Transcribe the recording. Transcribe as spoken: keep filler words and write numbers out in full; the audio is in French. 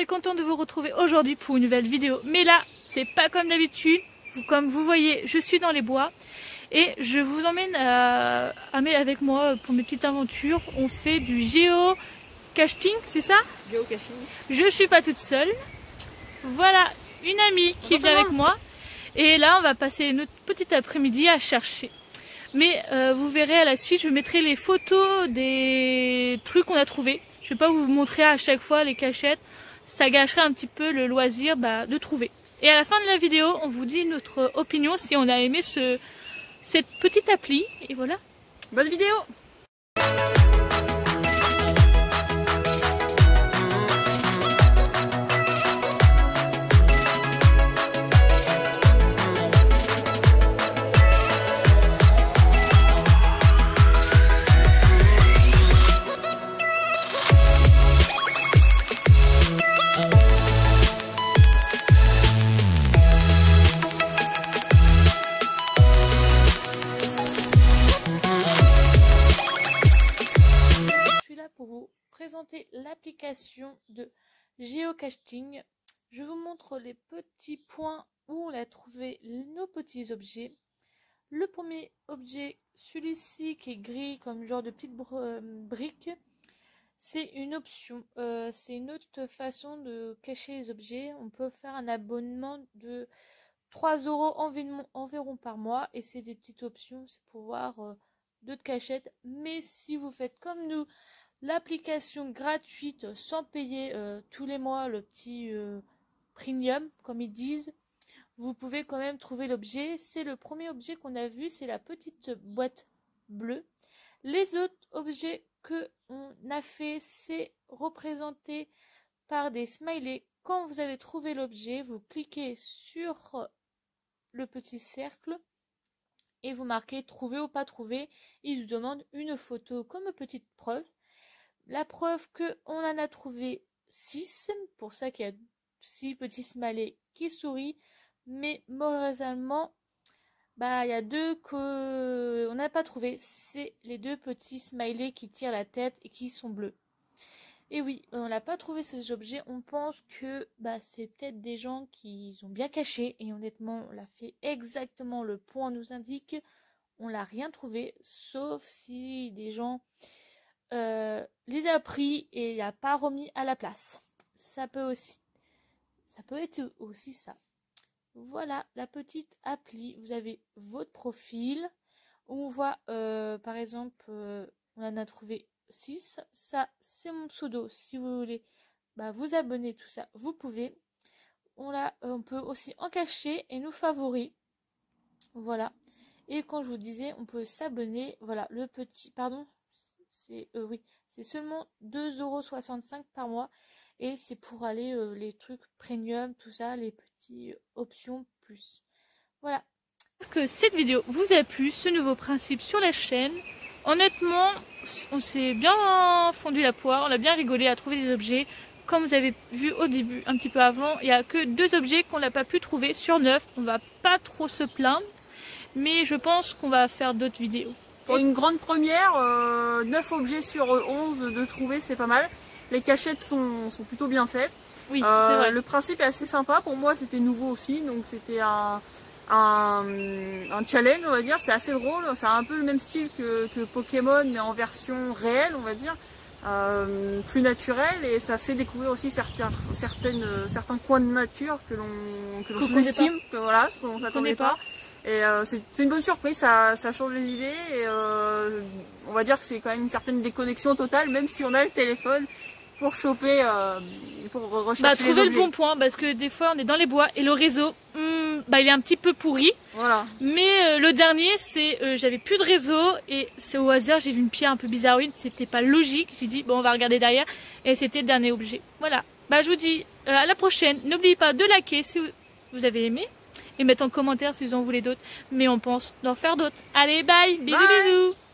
contente de vous retrouver aujourd'hui pour une nouvelle vidéo. Mais là, c'est pas comme d'habitude. Comme vous voyez, je suis dans les bois et je vous emmène à, à, avec moi pour mes petites aventures. On fait du géocaching, c'est ça? Géocaching. Je suis pas toute seule. Voilà, une amie qui vient avec moi. Et là, on va passer notre petit après-midi à chercher. Mais euh, vous verrez à la suite, je mettrai les photos des trucs qu'on a trouvés. Je vais pas vous montrer à chaque fois les cachettes. Ça gâcherait un petit peu le loisir bah, de trouver. Et à la fin de la vidéo, on vous dit notre opinion si on a aimé ce, cette petite appli. Et voilà. Bonne vidéo! Présenter l'application de géocaching. Je vous montre les petits points où on a trouvé nos petits objets. Le premier objet, celui-ci qui est gris comme genre de petite brique, c'est une option. Euh, c'est une autre façon de cacher les objets. On peut faire un abonnement de trois euros environ, environ par mois et c'est des petites options, c'est pour voir euh, d'autres cachettes. Mais si vous faites comme nous, l'application gratuite sans payer euh, tous les mois le petit euh, premium comme ils disent, vous pouvez quand même trouver l'objet. C'est le premier objet qu'on a vu, c'est la petite boîte bleue. Les autres objets que on a fait, c'est représenté par des smileys. Quand vous avez trouvé l'objet, vous cliquez sur le petit cercle et vous marquez trouver ou pas trouver. Ils vous demandent une photo comme petite preuve. La preuve qu'on en a trouvé six, pour ça qu'il y a six petits smileys qui sourient, mais malheureusement, bah, il y a deux qu'on n'a pas trouvé, c'est les deux petits smileys qui tirent la tête et qui sont bleus. Et oui, on n'a pas trouvé ces objets, on pense que bah, c'est peut-être des gens qui ont bien caché, et honnêtement, on l'a fait exactement le point nous indique, on l'a rien trouvé, sauf si des gens... Euh, les a pris et il a pas remis à la place. Ça peut aussi, ça peut être aussi ça. Voilà la petite appli. Vous avez votre profil. On voit euh, par exemple, euh, on en a trouvé six. Ça, c'est mon pseudo. Si vous voulez, bah, vous abonner tout ça, vous pouvez. On l'a, on peut aussi en cacher et nous favoris. Voilà. Et quand je vous disais, on peut s'abonner. Voilà le petit, pardon. C'est euh, oui, c'est seulement deux euros soixante-cinq par mois et c'est pour aller euh, les trucs premium, tout ça, les petites euh, options plus. Voilà. J'espère que cette vidéo vous a plu, ce nouveau principe sur la chaîne. Honnêtement, on s'est bien fondu la poire, on a bien rigolé à trouver des objets. Comme vous avez vu au début, un petit peu avant, il n'y a que deux objets qu'on n'a pas pu trouver sur neuf. On va pas trop se plaindre, mais je pense qu'on va faire d'autres vidéos. Pour une grande première, euh, neuf objets sur onze de trouver, c'est pas mal. Les cachettes sont, sont plutôt bien faites. Oui, euh, c'est vrai. Le principe est assez sympa. Pour moi, c'était nouveau aussi. Donc, c'était un, un, un challenge, on va dire. C'est assez drôle. C'est un peu le même style que, que Pokémon, mais en version réelle, on va dire. Euh, plus naturel. Et ça fait découvrir aussi certains, certaines, certains coins de nature que l'on que l'on sous-estime. Que voilà, ce qu'on s'attendait pas. pas. Et euh, c'est une bonne surprise, ça, ça change les idées et euh, on va dire que c'est quand même une certaine déconnexion totale, même si on a le téléphone pour choper, euh, pour rechercher bah, trouver les le bon point, parce que des fois on est dans les bois et le réseau, hum, bah, il est un petit peu pourri. Voilà. Mais euh, le dernier, c'est euh, j'avais plus de réseau et c'est au hasard, j'ai vu une pierre un peu bizarroïde, c'était pas logique. J'ai dit bon on va regarder derrière et c'était le dernier objet. Voilà. Bah je vous dis euh, à la prochaine. N'oubliez pas de liker si vous avez aimé. Et mettre en commentaire si vous en voulez d'autres. Mais on pense d'en faire d'autres. Allez, bye, bisous, bye. bisous.